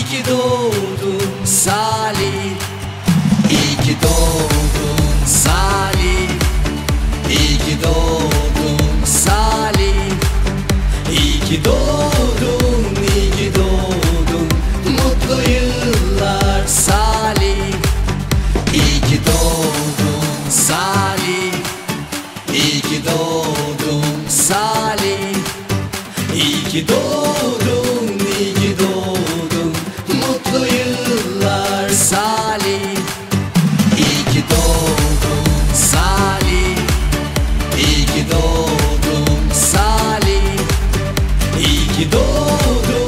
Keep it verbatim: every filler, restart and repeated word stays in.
ki doğdun Salih, İyi ki doğdun Salih, İyi ki doğdun Salih, İyi ki doğdun, iyi ki doğdun. Mutlu yıllar Salih, İyi ki doğdun Salih, İyi ki doğdun Salih, İyi ki doğdun, iyi ki doğdun. Mutlu yıllar Salih, İyi ki doğdun Salih, İyi ki doğdun Salih, İyi ki doğdun.